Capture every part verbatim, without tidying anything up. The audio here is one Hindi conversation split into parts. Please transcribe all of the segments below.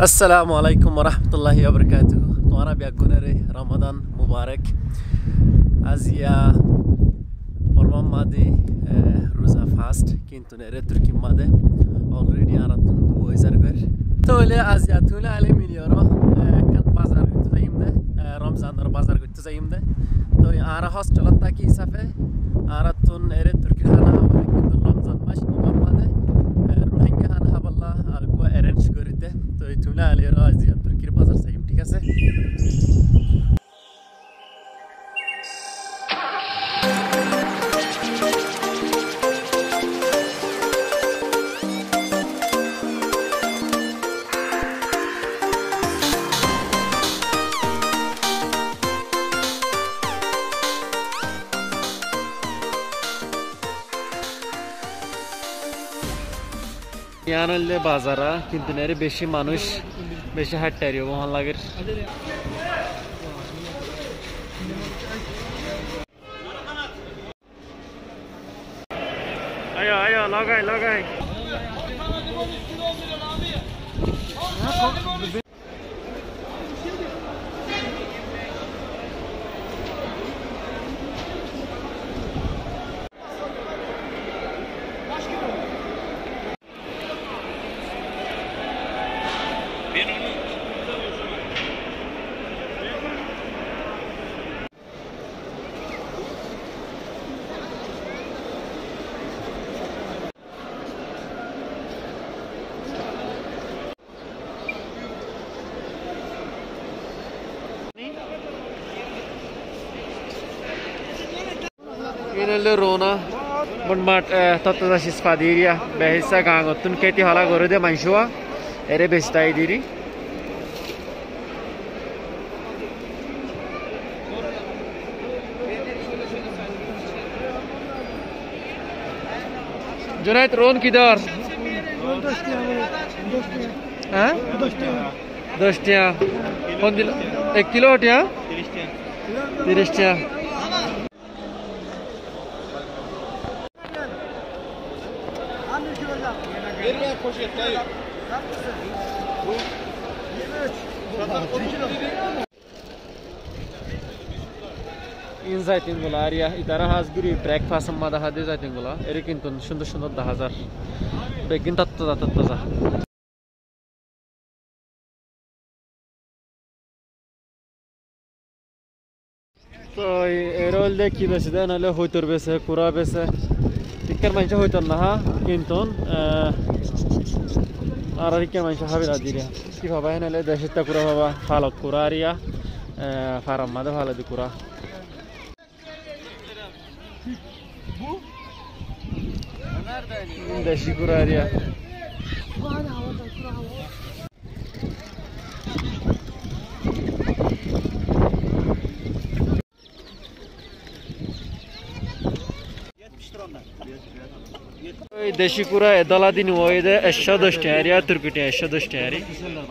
Assalamualaikum warahmatullahi wabarakatuh. Tuara biagunere Ramadan Mubarak. Azia orman made roza fast kintu nere Türkiye made already aratın bu izargar. Tole azia tole ale milyaro kan bazar gütüzeyimde Ramazanlar bazar gütüzeyimde. To ara hostelatta ki safe aratın nere Türkiye hana hava kintu Ramazan maş imam made Rohingya hana haballa algo arrange görüde. To tole ale azia Türkiye bazar sayım ঠিক আছে Yanelle bazara কিন্তু নেরে বেশি মানুষ বেশি হাঁটতারিও মহল লাগের আয় আয় লাগাই লাগাই Inelle Rona Bunmat tatta Spadiria Behisa Gangotun Keti Hala Gorode Manshua Ere Bestai Diri Junait Ron Kidar हाँ दस टिया कौन दिला एक किलो टिया तीस टिया in Zaytingula area idara hazguri breakfast amma da hade Zaytingula ere kintu sunder sunder da hazar begin tatta tatta za তো এরল দে কি বেশি দেন হলে হইতর বেশে কুরা বেশে টিকার মানুষ হইতর না হা কিন্তু আর টিকার মানুষ হাবিরা দিরে কি ভাবা হেনলে দেশটা কুরা ভাবা ফালক কুরা আরিয়া ফারাম মাদে ভালো দি কুরা দেশি কুরা আরিয়া Deşi kura edala dini oyde eşya dış tiyari, Türk tiyari, eşya dış tiyari.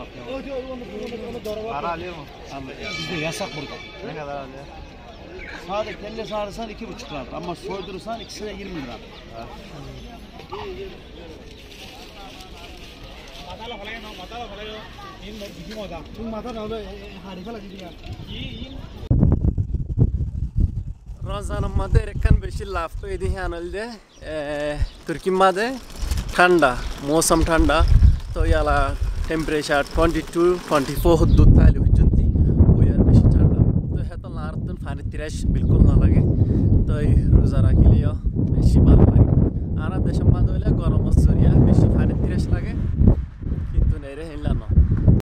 Para alıyor mu? Bizde yasak burada. Ne kadar alıyor? Sade kelle sarırsan iki buçuk lira ama soydurursan ikisine yirmi lira. Matala falaya no, matala falaya. İn bizim oda. Bu mata ne oldu? Harika gidiyor. Ramazan made rekan beşi lafto edi hanalde Türkiye made ठंडा मौसम ठंडा तो याला टेम्परेचर twenty-two twenty-four हुद्दुत ताले हुज्जती वो यार बेशि ठंडा तो है तो लारतन फाने तिरश बिल्कुल ना लगे तो रोज़ारा के लिए बेशि बाल लगे आना दशम मादोले गरम मसूरिया बेशि फाने तिरश लगे